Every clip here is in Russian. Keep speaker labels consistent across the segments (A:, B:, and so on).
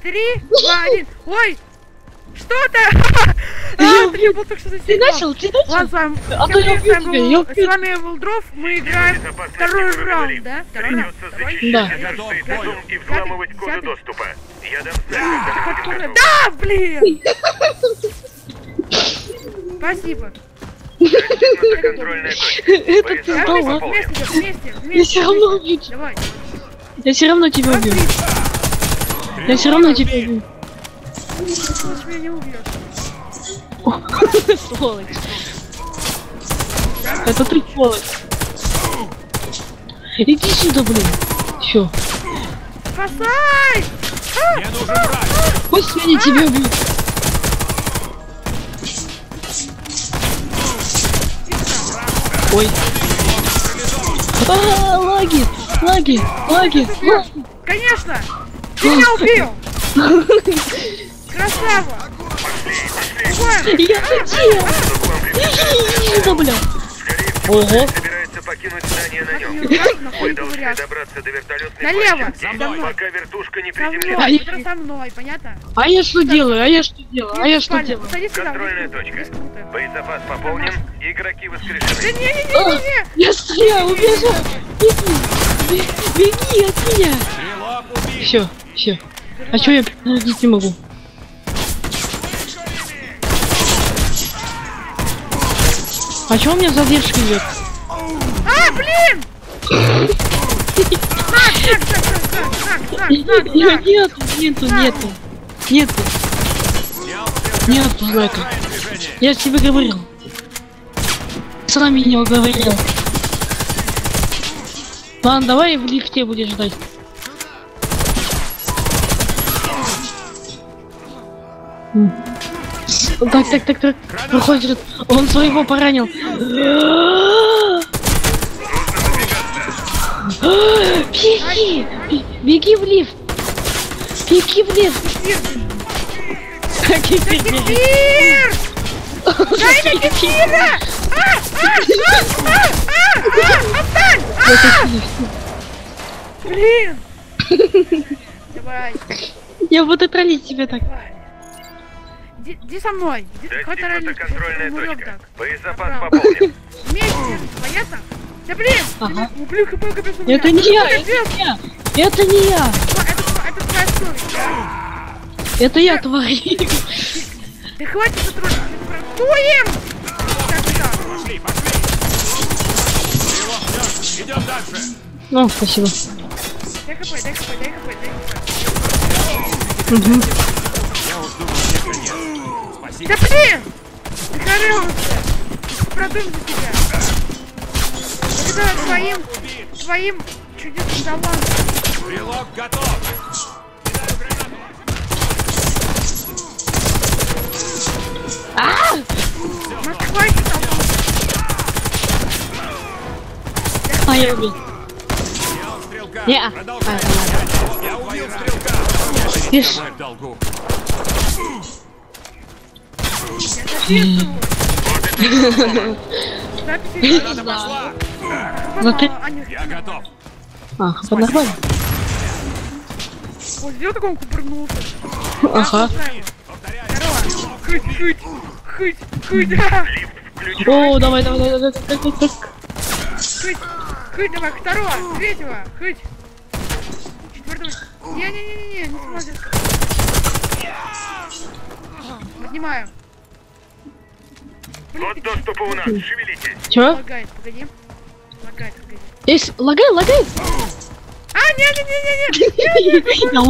A: 3, 2, 1. Ой! Что-то! Я был только что
B: Ты начал?
A: Ладно, с вами.
B: А то я убью тебя,
A: С вами Волдров, мы играем второй раунд, да? Второй раунд?
B: Да.
C: И взламывать коды доступа. Я дам знак.
A: Да, блин! Спасибо.
C: Контрольная точка.
B: Это ты дала.
A: Вместе.
B: Я все равно убью.
A: Давай.
B: Я все равно тебя убью. Я все равно тебя убью.
A: Ты меня не убьешь.
B: Сволочь. Это ты сволочь. Иди сюда, блин. Все.
A: Спасай!
D: Мне нужен враг.
B: Пусть они тебя убьют. Ой. Лаги.
A: Конечно! Ты меня убил! Красава!
B: Я хотел! Иди сюда, бля! Ого!
C: Собирается покинуть здание на нем. Вы должны добраться до вертолетной
A: налево!
C: площадки, пока вертушка не
A: Со мной,
C: приземлится.
A: это со мной, понятно?
B: А я что делаю?
A: Садись сюда,
C: Контрольная
A: здесь
C: точка.
A: круто.
C: Боезапас пополнен, игроки
A: Да
C: воскрешены.
A: не-не-не-не-не!
B: Я стреляю, убежал! Беги от меня! Все. А чё я перезарядить не могу? А чё у меня задержка идет?
A: А, блин!
B: Нету знака. Я тебе говорил. Сам меня уговорил. Ладно, давай в лифте будешь ждать. Так. Выходит, он своего поранил. Беги в лифт. Кефир!
A: Дай мне кефира! Отстань! Блин! Давай.
B: Я буду троллить тебя так.
A: Иди со мной.
C: Достигнута контрольная точка. Боезапас пополнен.
A: Вместе, понятно? Да блин!
B: Ага.
A: Блин, хп капец у меня.
B: Это не я! Это не я!
A: Это твоя совесть, да?
B: Это я, тварь!
A: Да хватит затруднить, протуем! Так.
D: Пошли. Идем дальше.
B: Ну, спасибо.
A: Дай хп.
B: Угу.
D: Я уж думал, мне конец. Спасибо.
A: Да блин! Ты хорёшься! Продум за тебя! Это твоим чудесным талантом!
D: Стрелок готов. Кидаю гранату.
A: Москва не талант!
B: А я убил.
D: Я у стрелка.
B: Не-а.
D: Продолжай. Я убил стрелка.
B: Видишь?
D: Я в долгу. Граната пошла.
B: Ну ты...
D: Я готов.
B: А, нормально.
A: Вот сделал, как он купырнулся.
B: Ага.
D: Повторяю.
A: Хыть.
B: О, давай.
A: Хыть, давай, второго, третьего, хыть. Четвертого. Не смотрит. Поднимаю.
C: Вот доступа у нас, шевелитесь.
B: Чё?
A: Лагает, погоди.
B: Есть, лагай!
A: А, не.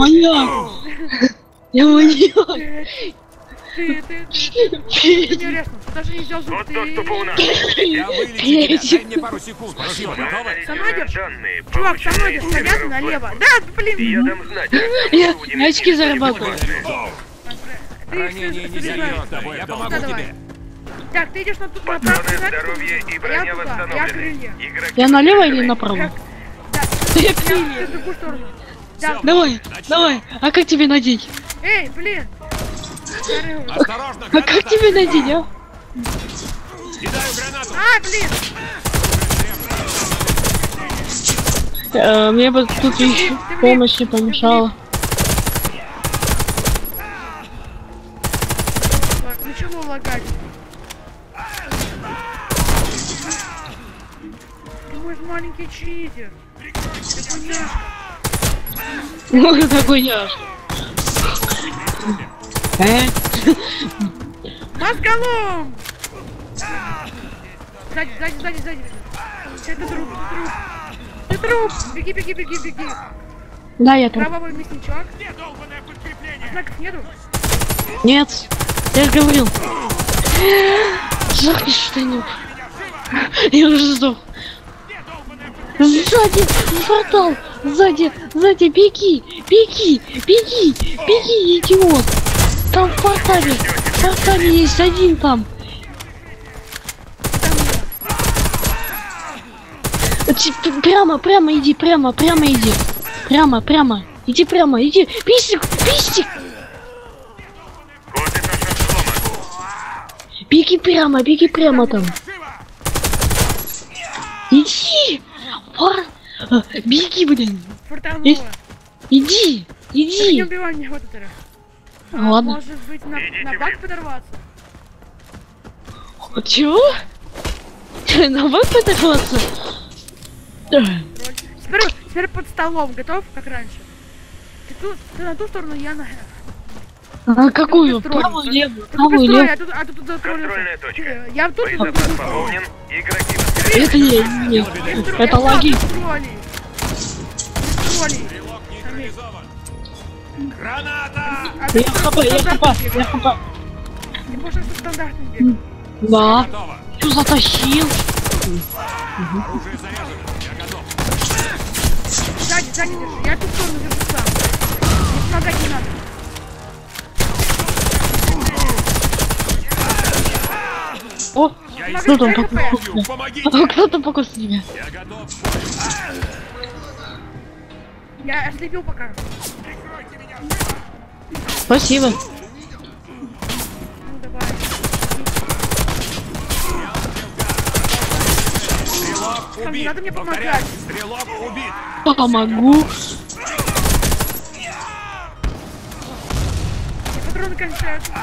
B: Я маньяк!
A: Ты не резко. Даже не взял звук.
C: Вот доступа у нас.
D: Я вылечу тебя. Дай мне пару секунд. Спасибо. Готово?
A: Самодер?
C: Данные,
A: Чувак, со мной
C: полученные
A: стоят
C: из
A: налево. Да,
C: Я
A: блин.
C: дам знать.
B: Я очки зарабатываю.
D: Ранение не серьезно. Я помогу тебе.
A: Так, ты идешь на тут
C: Патроны,
A: направо.
C: здоровье и
A: Я
C: броня
A: туда, я
C: восстановлены.
A: крылья.
C: Игроки
B: Я налево или
C: воскрешены.
B: направо?
A: Да,
B: Я
A: я
B: крылья.
A: в другую сторону. Да.
B: Давай. А как тебе надеть?
A: Эй, блин.
D: Осторожно,
B: А как тебе надеть, а?
D: Кидаю гранату.
A: А, блин.
B: Мне бы тут еще помощь не помешала.
A: начало лагать. Ты мой маленький читер. Такой няшка.
B: Ну, такой няш.
A: Мозголом! Сзади. Это труп. Ты труп! Беги.
B: Да, я там.
A: Кровавый мясничок. Знаков нету?
B: Нет. Я же говорил. Жахни что-нибудь. Я уже сдох. Сзади, портал. Сзади, беги, идиот. Там в портале есть один там. Прямо иди. Иди. Пистик. Беги прямо там. Иди. Беги, блин.
A: Фортануло.
B: Иди.
A: Не убивай меня, вот это.
B: Ладно.
A: Может быть, на бак подорваться?
B: Чего? На бак подорваться?
A: Теперь под столом. Готов, как раньше? Ты на ту сторону, я на...
B: А какую?
A: Ты строишь,
B: Правую,
A: да?
B: левую?
A: Ты
B: Правую,
A: строй,
B: левую?
A: а тут
C: Контрольная точка.
A: Я тут
C: Боезапас пополнен. Игроки
B: Это не. Это лаги.
A: Тролли.
D: Граната!
B: Я хп.
A: Ты можешь со стандартным бегать.
B: Да.
D: Готово.
B: Что затащил?
D: Оружие заряжено. Я готов.
A: Сзади держи. Я ту сторону держу сам. Мне помогать не надо.
B: О, кто там покусал?
D: Помогите!
B: Кто там покусал тебя?
D: Я готов.
A: Я ослепил пока.
B: Спасибо.
A: Ну давай.
D: Стрелок
A: Там не
D: убит.
A: надо мне
D: Повторяю,
A: помогать.
D: стрелок убит.
B: Помогу.
A: Патроны кончаются.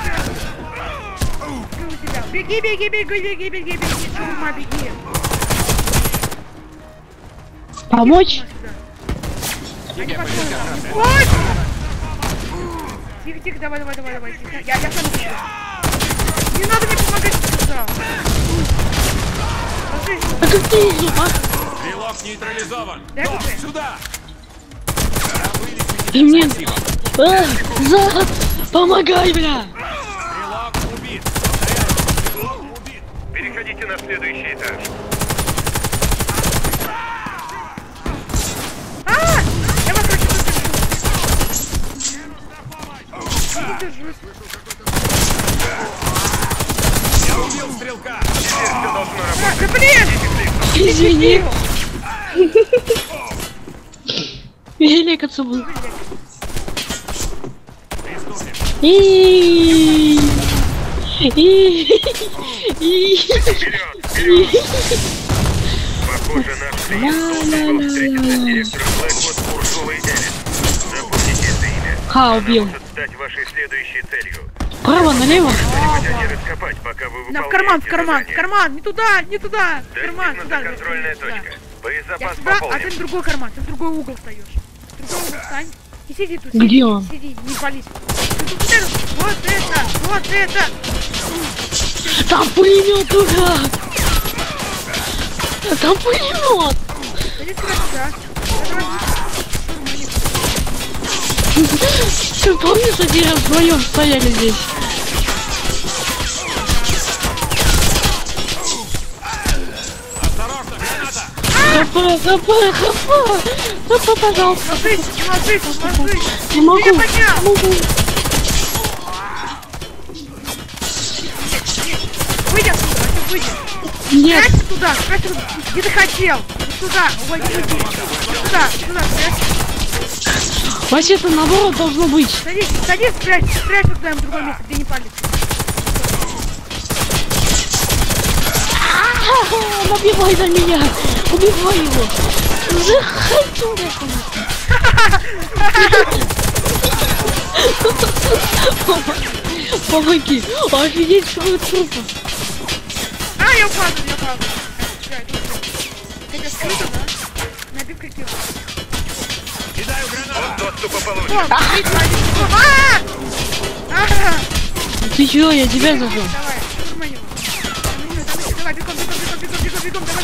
A: Беги. Чума, беги.
B: Помочь?
A: Они патроны. Ой! Тихо, давай. Я сам бегу. Не надо мне помогать, я сказал.
B: А как ты иди, а?
D: Стрелок нейтрализован.
A: Дай
D: Дом,
A: КП.
D: сюда.
B: И мне... Зад! Помогай, бля!
D: Стрелок убит. Повторяю, стрелок убит.
C: Переходите на следующий этаж.
A: Я вас хочу держу.
D: Я убил стрелка.
C: Теперь все должно работать.
A: Да блин!
B: Извини. Великаться был.
C: Вперед! Похоже, наш клиент должен был встретиться с директором Blackwood Урсулой Эллис. Запомните это имя.
B: Ха,
C: Она
B: убил.
C: может стать вашей следующей целью.
B: Право, налево.
C: Что-нибудь раскопать, пока вы
A: На,
C: выполняете
A: в карман,
C: задание.
A: не туда, в карман,
C: Достигнута
A: сюда.
C: контрольная
A: сюда.
C: точка.
A: Я
C: Боезапас
A: сюда, а ты
C: пополнен.
A: в другой карман, ты в другой угол встаешь. В другой угол встань. И сиди тут.
B: Где он?
A: Сиди, не пались. Вот это.
B: Там пулемет, дурак! Там пулемет!
A: Иди сюда.
B: Ты помнишь, один раз вдвоем стояли здесь?
D: Осторожно, граната.
B: ХП, пожалуйста.
A: Ложись.
B: Не могу.
A: Я поднял. Выйди отсюда,
B: Нет.
A: Красься туда. Где ты хотел? Сюда, уйди. Сюда,
B: Вообще это наоборот должно быть.
A: Садись, спрячь куда-нибудь в другое место, где не палится.
B: Набивай на меня. Убивай его. Захочу. Помоги! Офигеть, сколько трупов!
A: А, я падаю. Это скрыто, да? Набив какие.
D: Кидаю гранату.
C: Доступа
A: О,
C: получен.
B: Ты чё, я тебя зажал?
A: Давай, штурмай его. Давай, бегом, давай.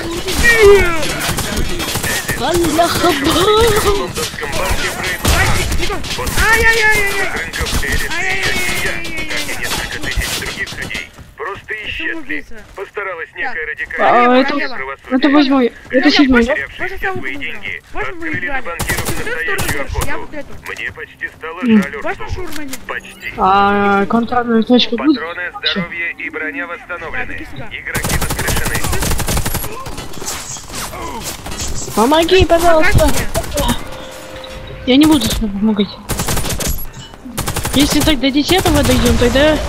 B: Аллахаба!
C: В лондонском банке Брейман.
A: Бегом. Ай-яй-яй-яй.
C: Рынков Элис и я, как и несколько тысяч других людей, просто исчезли.
A: Самоубийца.
C: Постаралась некая
B: А,
C: радикальная
B: это
C: правосудие.
B: 8-й, это 7-й, да?
C: Потерявшие
A: Можно
C: свои
A: самому
C: деньги,
A: можно мы
C: открыли
A: играли?
C: для банкиров
A: Ты что
C: настоящую
A: сторону? Я вот
C: охоту.
A: эту.
C: Мне почти стало жаль
A: Можно
C: Урсулу.
A: шурмани?
C: Почти.
B: А контрольная точка будет?
C: Патроны, здоровье и броня восстановлены.
A: Иди сюда.
C: Игроки воскрешены.
B: Помоги, пожалуйста!
A: Как мне?
B: Я не буду тебе помогать. Если так до 10-го дойдем, тогда...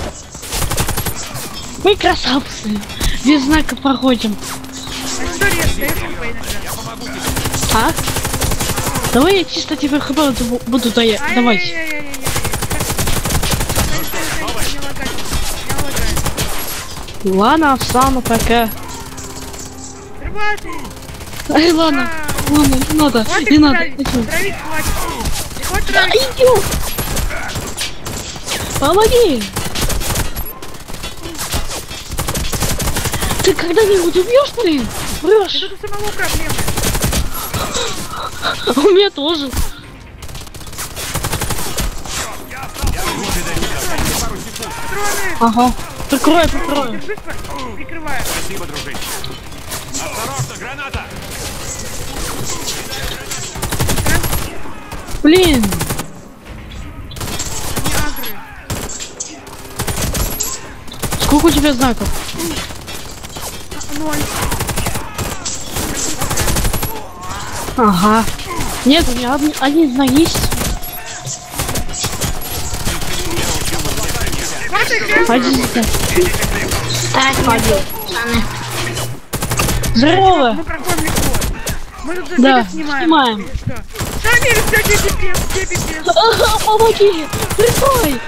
B: Мы красавцы! Без знака проходим.
A: История остается твоей иногда.
B: А? Давай я чисто тебе хп буду давать.
A: Ай-яй-яй-яй-яй. Не лагай.
B: Ладно, встану пока.
A: Рвати.
B: Ай, ладно, не надо,
A: Хватит
B: не надо.
A: травить. Травить хватит. Хватит
B: Да,
A: травить.
B: идёт. Помоги! Ты когда-нибудь убьешь, блин? Врешь?
A: Это у самого проблемы.
B: У меня тоже.
A: Патроны.
B: Ага. Прикрой.
A: Держись, прикрываю.
D: Спасибо, дружище. Осторожно, граната.
B: Блин.
A: Не агры.
B: Сколько у тебя знаков?
A: 0.
B: Ага. Нет, у меня один знак есть.
A: Хватит,
B: Один знак. Здорово.
A: мы проходим легко. Мы тут за
B: Да,
A: тебя снимаем.
B: снимаем.
A: Или что? Шамиль, все, тебе пипец.
B: Ага, помоги. Прикрой.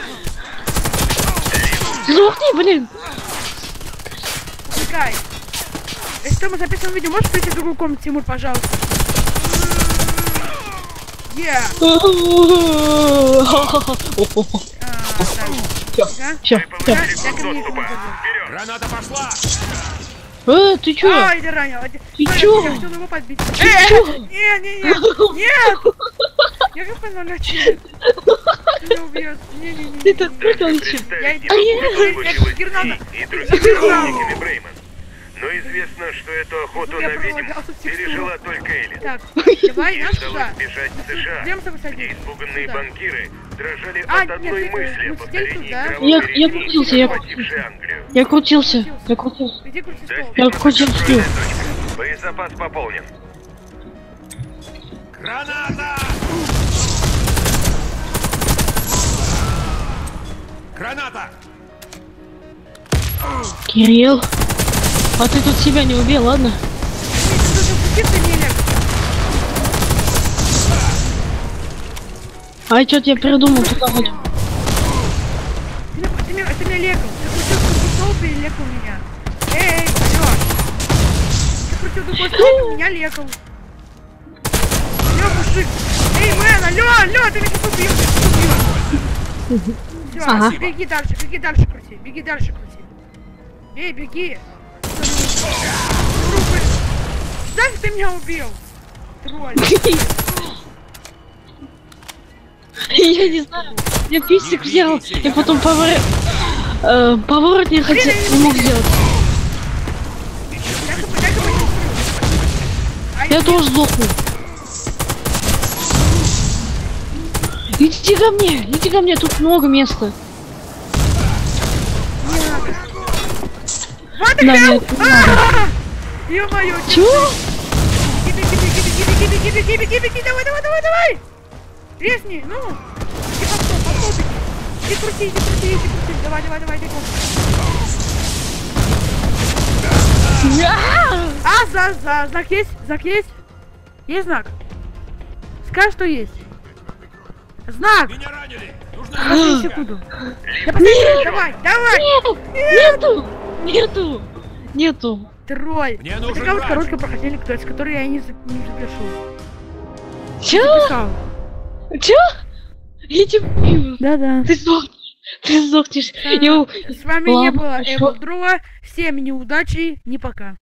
B: Сдохни, блин.
A: Пускай. Если что, мы записываем видео, можешь прийти в другую комнату, Тимур, пожалуйста? Yeah.
B: Все.
A: Я ко мне
C: Доступа. Вперед.
D: Граната пошла.
B: Ты чё?
A: Ай, ты ранил.
B: Ты чё?
A: Я хотел его подбить.
B: чё?
A: Нет! Я как понял, начать. Меня убьет. Не-не-не.
B: Ты тут прыгал
A: Я
C: Представить
A: иду.
C: не могу, что
A: Я
C: случилось
A: граната.
C: с ней и другими сотрудниками Брейман. Но известно, что эту охоту
A: Я
C: на ведьм
A: пролагался в текстуру.
C: пережила только Элис.
A: Так, давай,
C: Ей
A: нас
C: удалось
A: сюда.
C: бежать в США,
A: Где мы с тобой
C: где
A: садимся?
C: испуганные
A: Сюда.
C: банкиры дрожали
A: А,
C: от одной
A: нет,
C: мысли о
A: мы сидели
C: повторении
A: тут, да?
C: кровавой
B: Я
C: резни,
B: крутился,
C: охватившей Англию.
B: Я крутился.
A: Иди крути стол.
B: Я крутил стул.
C: Достигнута точка. Боезапас пополнен.
D: Граната. Граната.
B: Кирилл. А ты тут себя не убил, ладно? А что-то я придумал, туда ходим.
A: Ты меня лекал. Ты крутил стол и лекал меня. Эй, алло. Ты крутил другой стол, меня лекал. Алло, мужик. Эй, мэн, алло, ты меня сейчас убил. Все,
B: Ага.
A: беги дальше крути. Эй, беги. Знаешь, ты меня убил. Тролль.
B: Я не знаю. Я пистик взял, и потом поворот не хотел, не мог сделать. Я тоже сдохну. Иди ко мне, тут много места.
A: Вот
B: Да, нет, не надо.
A: Ё-моё,
B: Чего?
A: Беги, давай! Резни, ну! И попробуй. И крути. Давай, бегом. Знак есть? Есть знак? Скажи, что есть. Знак!
D: Меня ранили. Нужно
A: Последнюю секунду. Я последнюю, давай, давай!
B: Нету.
C: Мне
A: Тролль. Это
C: нужен
A: вот
C: врач.
A: короткое прохождение, которое я не запишу.
B: Чё?
A: Записал.
B: Чё? Я тебя убью.
A: Да-да.
B: Ты сдохнешь. Я...
A: С вами не
B: Ладно,
A: было
B: хорошо.
A: Эвол Друга. Всем неудачи, не пока.